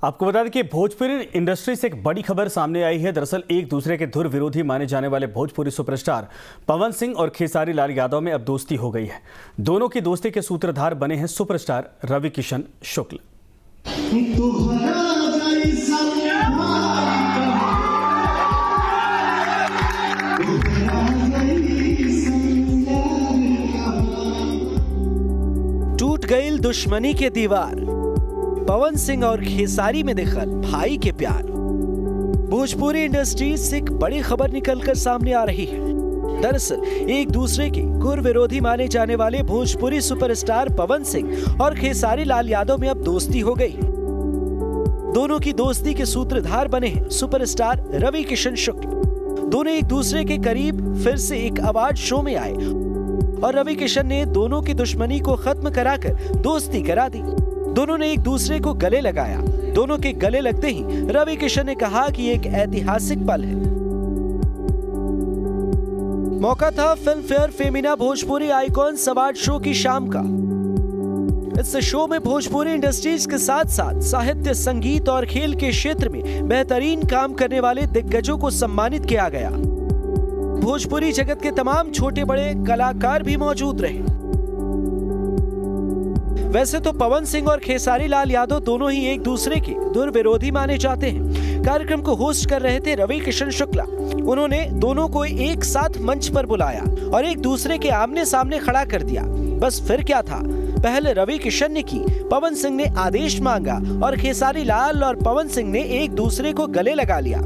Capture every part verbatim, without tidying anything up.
आपको बता दें कि भोजपुरी इंडस्ट्री से एक बड़ी खबर सामने आई है। दरअसल एक दूसरे के धुर विरोधी माने जाने वाले भोजपुरी सुपरस्टार पवन सिंह और खेसारी लाल यादव में अब दोस्ती हो गई है। दोनों की दोस्ती के सूत्रधार बने हैं सुपरस्टार रवि किशन शुक्ल। टूट गई दुश्मनी के दीवार, पवन सिंह और खेसारी में दिखल भाई के प्यार। भोजपुरी इंडस्ट्री से एक बड़ी खबर निकलकर सामने आ रही है। दरअसल एक दूसरे के घोर विरोधी माने जाने वाले भोजपुरी सुपरस्टार पवन सिंह और खेसारी लाल यादव में अब दोस्ती हो गई। दोनों की दोस्ती के सूत्रधार बने हैं सुपरस्टार रवि किशन शुक्ल। दोनों एक दूसरे के करीब फिर से एक अवार्ड शो में आए और रवि किशन ने दोनों की दुश्मनी को खत्म कराकर दोस्ती करा दी। दोनों ने एक दूसरे को गले लगाया। दोनों के गले लगते ही रवि किशन ने कहा कि एक ऐतिहासिक पल है। मौका था Filmfare Femina Bhojpuri icons award show की शाम का। इस शो में भोजपुरी इंडस्ट्रीज के साथ साथ साहित्य, संगीत और खेल के क्षेत्र में बेहतरीन काम करने वाले दिग्गजों को सम्मानित किया गया। भोजपुरी जगत के तमाम छोटे बड़े कलाकार भी मौजूद रहे। वैसे तो पवन सिंह और खेसारी लाल यादव दोनों ही एक दूसरे के धुर विरोधी माने जाते हैं। कार्यक्रम को होस्ट कर रहे थे रवि किशन शुक्ला। उन्होंने दोनों को एक साथ मंच पर बुलाया और एक दूसरे के आमने सामने खड़ा कर दिया। बस फिर क्या था, पहले रवि किशन ने की, पवन सिंह ने आदेश मांगा और खेसारी लाल और पवन सिंह ने एक दूसरे को गले लगा लिया।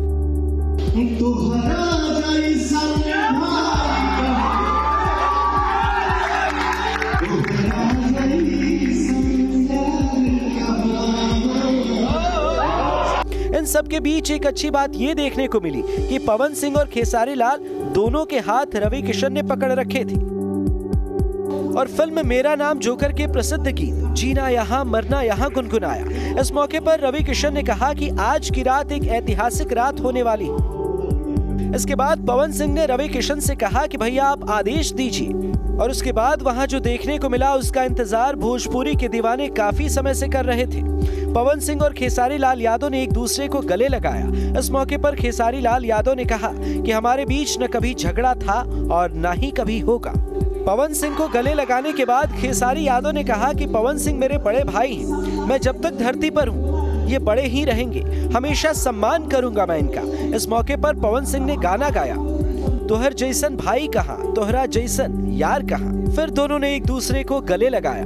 इन सब के बीच एक अच्छी बात ये देखने को मिली कि पवन सिंह और खेसारी लाल दोनों के हाथ रवि किशन ने पकड़ रखे थे और फिल्म मेरा नाम जोकर के प्रसिद्ध गीत जीना यहाँ मरना यहाँ गुनगुनाया। इस मौके पर रवि किशन ने कहा कि आज की रात एक ऐतिहासिक रात होने वाली है। इसके बाद पवन सिंह ने रवि किशन से कहा कि भैया आप आदेश दीजिए और उसके बाद वहां जो देखने को मिला उसका इंतजार भोजपुरी के दीवाने काफी समय से कर रहे थे। पवन सिंह और खेसारी लाल यादव ने एक दूसरे को गले लगाया। इस मौके पर खेसारी लाल यादव ने कहा कि हमारे बीच न कभी झगड़ा था और न ही कभी होगा। पवन सिंह को गले लगाने के बाद खेसारी यादव ने कहा कि पवन सिंह मेरे बड़े भाई हैं। मैं जब तक धरती पर हूँ ये बड़े ही रहेंगे, हमेशा सम्मान करूंगा मैं इनका। इस मौके पर पवन सिंह ने गाना गाया, तोहर जैसन भाई कहाँ, तोहरा जैसन यार कहाँ। फिर दोनों ने एक दूसरे को गले लगाया।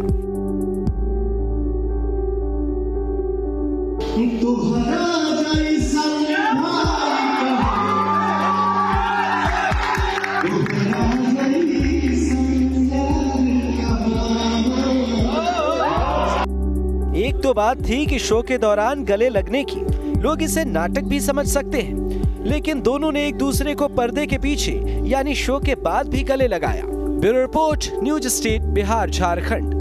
एक तो बात थी कि शो के दौरान गले लगने की, लोग इसे नाटक भी समझ सकते हैं, लेकिन दोनों ने एक दूसरे को पर्दे के पीछे यानी शो के बाद भी गले लगाया। Bureau report, news state, Bihar Jharkhand.